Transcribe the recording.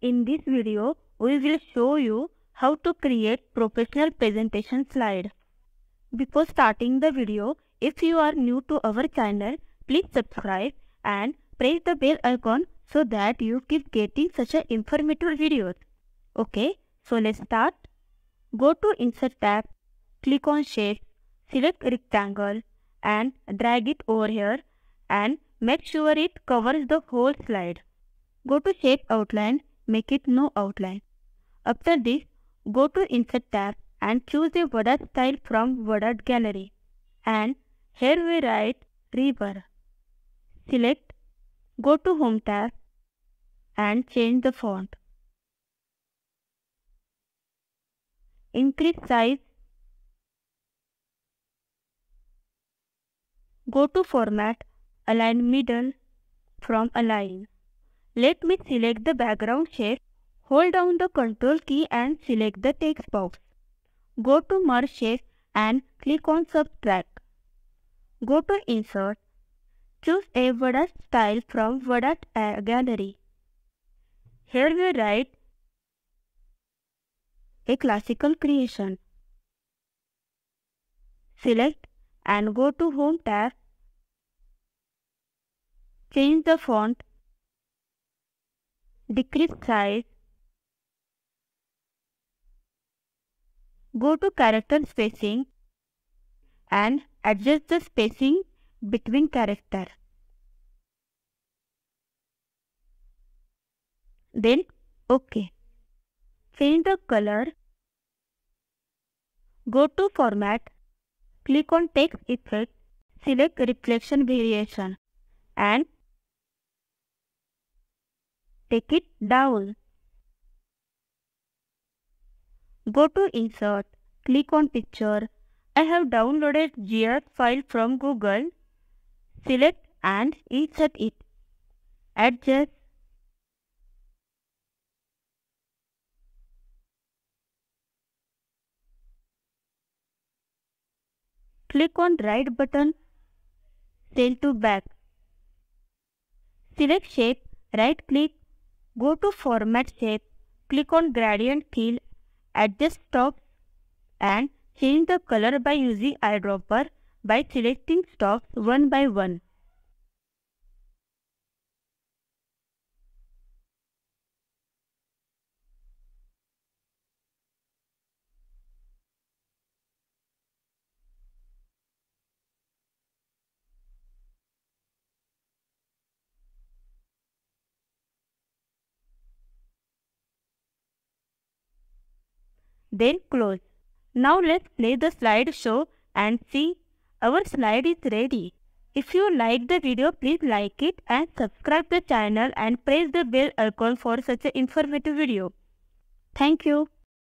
In this video, we will show you how to create professional presentation slide. Before starting the video, if you are new to our channel, please subscribe and press the bell icon so that you keep getting such a informative videos. Okay, so let's start. Go to Insert tab, click on Shape, select Rectangle and drag it over here and make sure it covers the whole slide. Go to Shape Outline, make it no outline. After this, go to Insert tab and choose a border style from border gallery. And here we write River. Select, go to Home tab and change the font. Increase size. Go to Format, Align Middle from Align. Let me select the background shape. Hold down the Ctrl key and select the text box. Go to Merge Shape and click on Subtract. Go to Insert. Choose a border style from border gallery. Here we write a classical creation. Select and go to Home tab. Change the font. Decrease size. Go to character spacing and adjust the spacing between characters. Then OK. Change the color. Go to Format. Click on Text Effect. Select Reflection Variation and take it down. Go to Insert, click on Picture. I have downloaded GIF file from Google. Select and insert it. Adjust. Click on right button, send to back. Select shape, right click, go to Format Shape, click on Gradient Fill, adjust stops and change the color by using eyedropper by selecting stops one by one. Then close. Now let's play the slideshow and see our slide is ready. If you like the video, please like it and subscribe the channel and press the bell icon for such an informative video. Thank you.